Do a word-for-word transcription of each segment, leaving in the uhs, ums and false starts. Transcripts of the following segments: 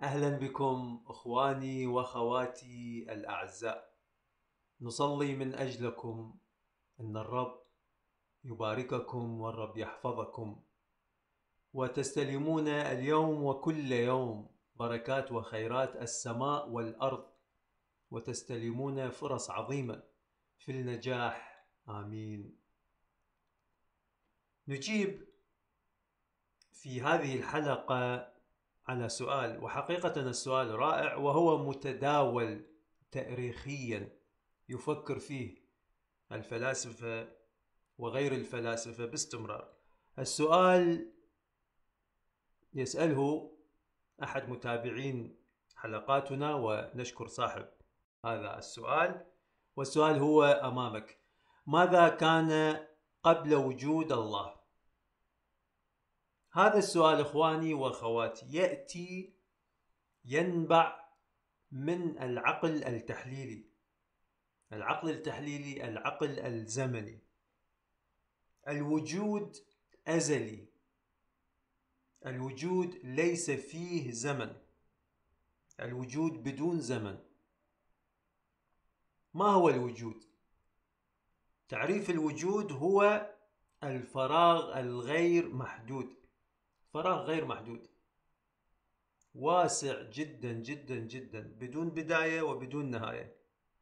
أهلا بكم أخواني وأخواتي الأعزاء. نصلي من أجلكم أن الرب يبارككم والرب يحفظكم، وتستلمون اليوم وكل يوم بركات وخيرات السماء والأرض، وتستلمون فرص عظيمة في النجاح. آمين. نجيب في هذه الحلقة على سؤال، وحقيقة السؤال رائع وهو متداول تاريخيا يفكر فيه الفلاسفة وغير الفلاسفة باستمرار. السؤال يسأله أحد متابعين حلقاتنا، ونشكر صاحب هذا السؤال، والسؤال هو أمامك: ماذا كان قبل وجود الله؟ هذا السؤال إخواني وأخواتي يأتي ينبع من العقل التحليلي. العقل التحليلي، العقل الزمني. الوجود أزلي، الوجود ليس فيه زمن، الوجود بدون زمن. ما هو الوجود؟ تعريف الوجود هو الفراغ الغير محدود. فراغ غير محدود واسع جدا جدا جدا، بدون بداية وبدون نهاية.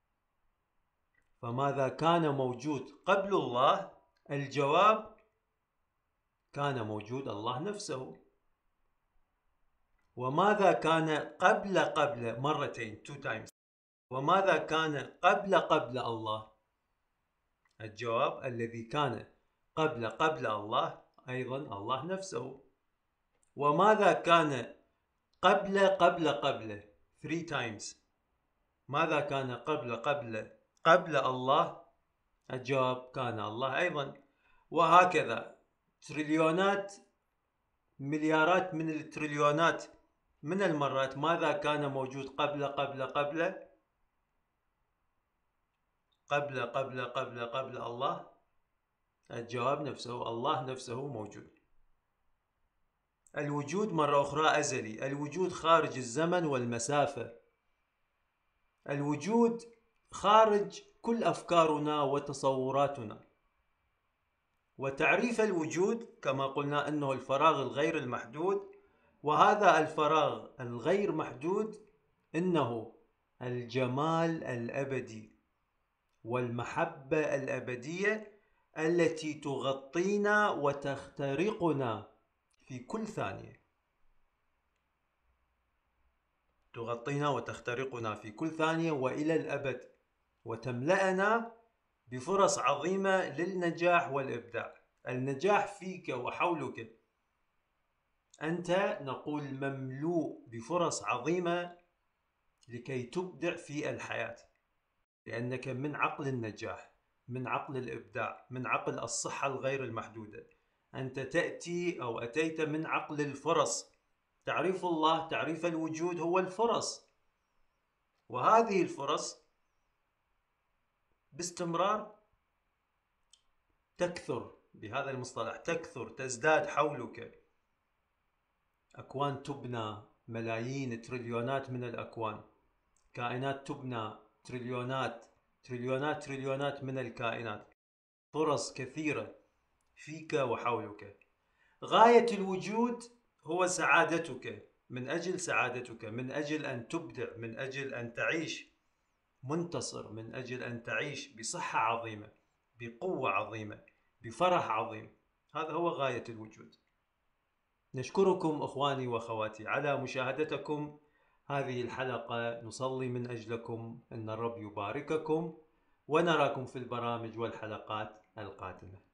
فماذا كان موجود قبل الله؟ الجواب: كان موجود الله نفسه. وماذا كان قبل قبل مرتين two times وماذا كان قبل قبل الله؟ الجواب: الذي كان قبل قبل الله أيضا الله نفسه. وماذا كان قبل قبل قبل three times ماذا كان قبل قبل قبل الله؟ الجواب: كان الله أيضا. وهكذا تريليونات مليارات من التريليونات من المرات ماذا كان موجود قبل قبل قبل قبل قبل قبل قبل الله؟ الجواب نفسه، الله نفسه موجود. الوجود مرة أخرى أزلي، الوجود خارج الزمن والمسافة، الوجود خارج كل أفكارنا وتصوراتنا. وتعريف الوجود كما قلنا أنه الفراغ الغير المحدود، وهذا الفراغ الغير محدود إنه الجمال الأبدي والمحبة الأبدية التي تغطينا وتخترقنا في كل ثانية. تغطينا وتخترقنا في كل ثانية وإلى الأبد، وتملأنا بفرص عظيمة للنجاح والإبداع. النجاح فيك وحولك. أنت نقول مملوء بفرص عظيمة لكي تبدع في الحياة، لأنك من عقل النجاح، من عقل الإبداع، من عقل الصحة الغير المحدودة. أنت تأتي أو أتيت من عقل الفرص. تعريف الله، تعريف الوجود هو الفرص، وهذه الفرص باستمرار تكثر. بهذا المصطلح تكثر، تزداد حولك. أكوان تبنى، ملايين تريليونات من الأكوان. كائنات تبنى، تريليونات تريليونات تريليونات من الكائنات. فرص كثيرة فيك وحولك. غاية الوجود هو سعادتك. من أجل سعادتك، من أجل أن تبدع، من أجل أن تعيش منتصر، من أجل أن تعيش بصحة عظيمة، بقوة عظيمة، بفرح عظيم. هذا هو غاية الوجود. نشكركم أخواني وأخواتي على مشاهدتكم هذه الحلقة. نصلي من أجلكم أن الرب يبارككم، ونراكم في البرامج والحلقات القادمة.